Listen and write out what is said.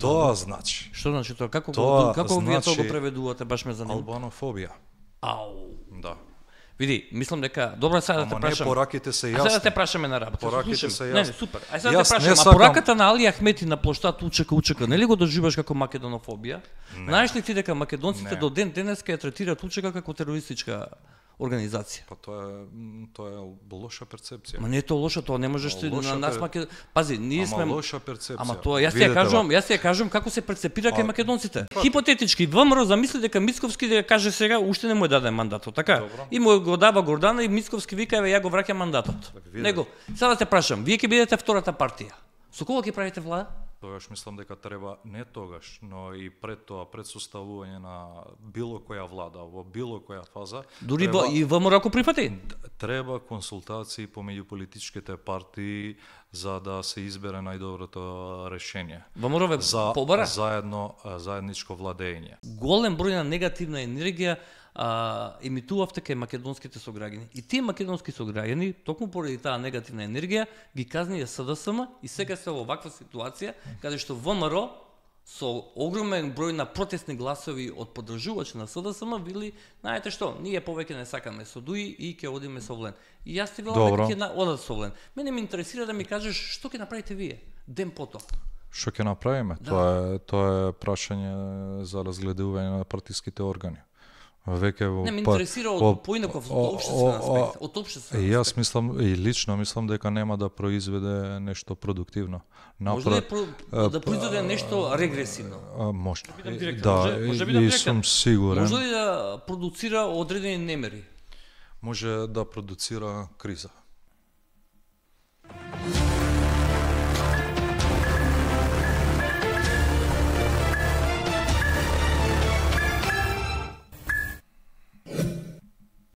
Тоа значи. Што значи тоа? Како вие тоа го преведувате, баш ме занима? Албанофобија. Ау. Да. Види, мислам дека добро сега да те прашам. Пораките се јасни. А сега да те прашаме на работа. Пораките се јасни. Не, супер. А сега да те прашам, а пораката на Али Ахмети на плоштад УЧК, нели го доживаш како македонофобија? Знаеш ли ти дека македонците до ден денеска ја третираат УЧК како терористичка организација? Па тоа е лоша перцепција. Ма не е тоа лошо, тоа не можеш ти на нас Пази, ние сме лоша перцепција. Ама тоа јас ја кажам како се перцепира кај македонците. Хипотетички ВМРО замисли дека Мицковски да каже сега уште не му е даден мандатот, така? И му го дава Гордана и Мицковски вика еве ја го враќам мандатот. Него, сега да те прашам, вие ќе бидете втората партија. Со кого ќе правите влада? Тогаш мислам дека треба не тогаш, но и пред тоа, пред составување на било која влада, во било која фаза. Дури и ВМРО ако прифати? Треба консултации помеѓу политичките партии за да се избере најдоброто решение. ВМРО побара? Заедничко владење. Голем број на негативна енергија емитувавте кај македонските сограѓани. И тие македонски сограѓани, токму поради таа негативна енергија, ги казнија СДСМ и сега се во ваква ситуација, каде што ВМРО со огромен број на протестни гласови од поддржувачи на СДСМ били, знаете што, ние повеќе не сакаме со ДУИ и ќе одиме со Влен. И јас ти велам дека ќе одат со Влен. Мене ме интересира да ми кажеш што ќе направите вие ден потоа. Што ќе направиме? Да. Тоа е прашање за разгледување на партиските органи. Не ме интересира од поинаков општествен аспект, од општествен аспект. Јас мислам и лично мислам дека нема да произведе нешто продуктивно. Може ли да произведе нешто регресивно? Може. Да, и сум сигурен. Може ли да продуцира одредени немери? Може да продуцира криза.